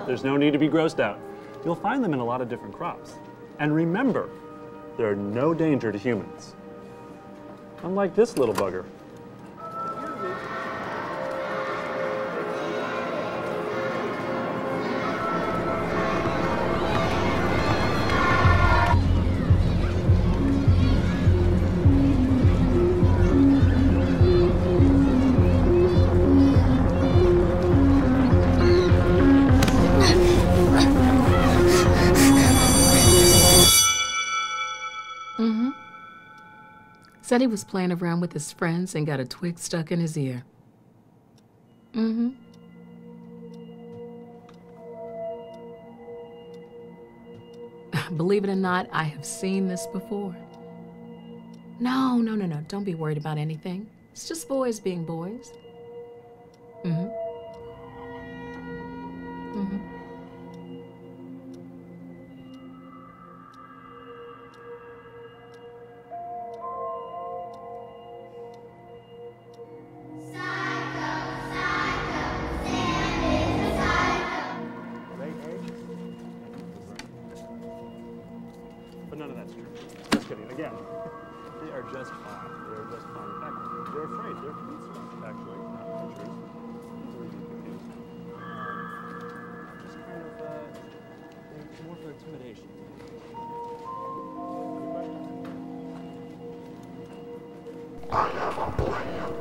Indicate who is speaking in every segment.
Speaker 1: There's no need to be grossed out. You'll find them in a lot of different crops. And remember, they're no danger to humans. Unlike this little bugger.
Speaker 2: Said he was playing around with his friends and got a twig stuck in his ear. Believe it or not, I have seen this before. No, don't be worried about anything. It's just boys being boys.
Speaker 1: But none of that's true. Just kidding. Again, they are just fine. They're just fine. In fact, they're afraid. They're police, actually, not poachers. Easily be confused. Just kind of, they're more for intimidation.
Speaker 3: I have a plan.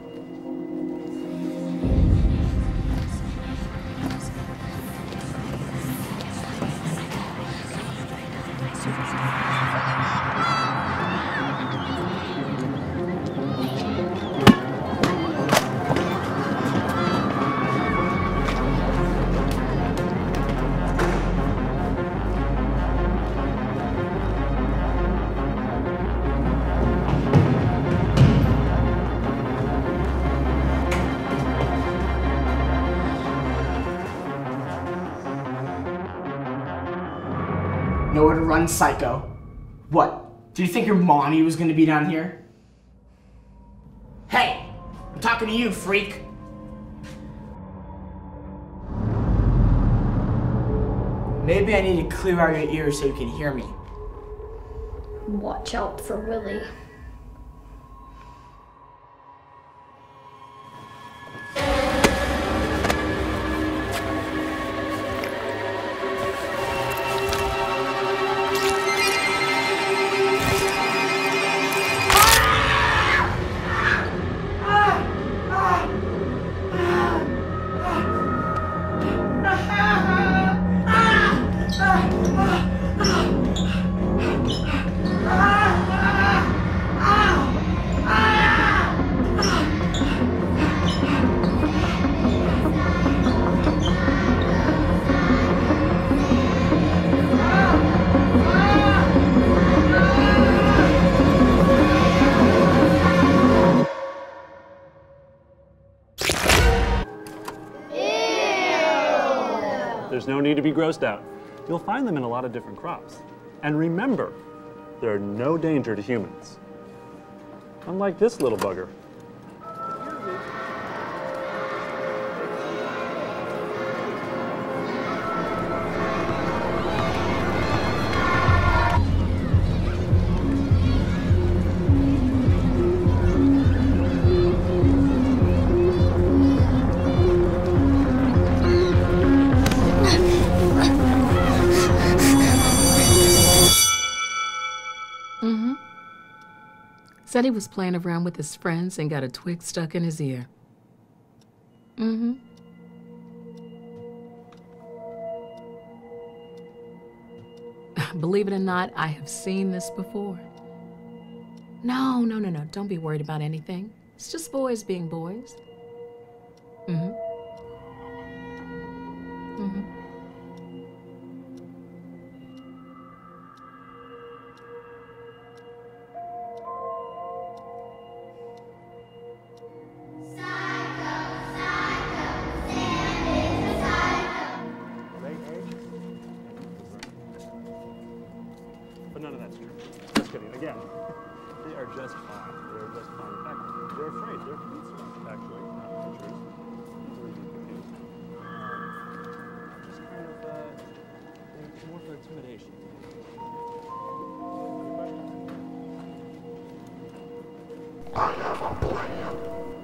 Speaker 4: Nowhere to run, psycho. What? Did you think your mommy was gonna be down here? Hey! I'm talking to you, freak! Maybe I need to clear out your ears so you can hear me.
Speaker 5: Watch out for Willie.
Speaker 1: There's no need to be grossed out. You'll find them in a lot of different crops. And remember, they're no danger to humans. Unlike this little bugger.
Speaker 2: Said he was playing around with his friends and got a twig stuck in his ear. Believe it or not, I have seen this before. No, don't be worried about anything. It's just boys being boys.
Speaker 1: But none of that's true. Just kidding. Again, they are just fine. They're just fine. In fact, they're afraid. They're police, actually, not poachers.
Speaker 3: I have a plan.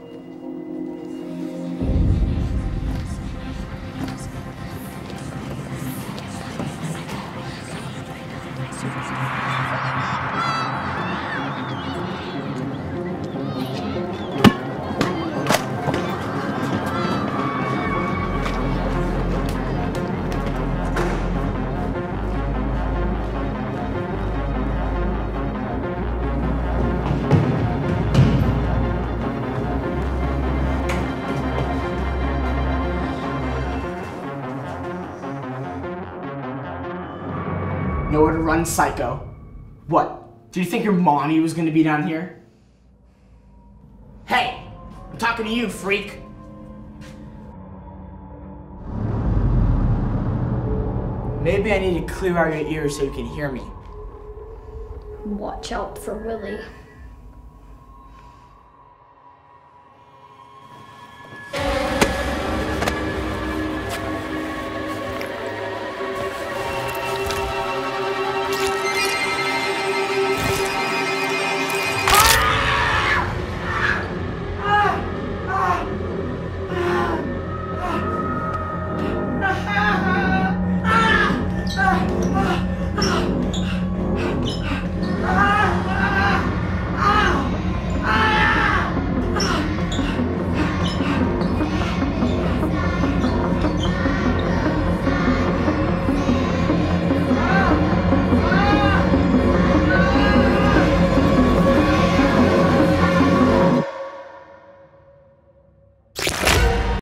Speaker 4: Nowhere to run, psycho. What? Did you think your mommy was gonna be down here? Hey! I'm talking to you, freak! Maybe I need to clear out your ears so you can hear me.
Speaker 5: Watch out for Willie.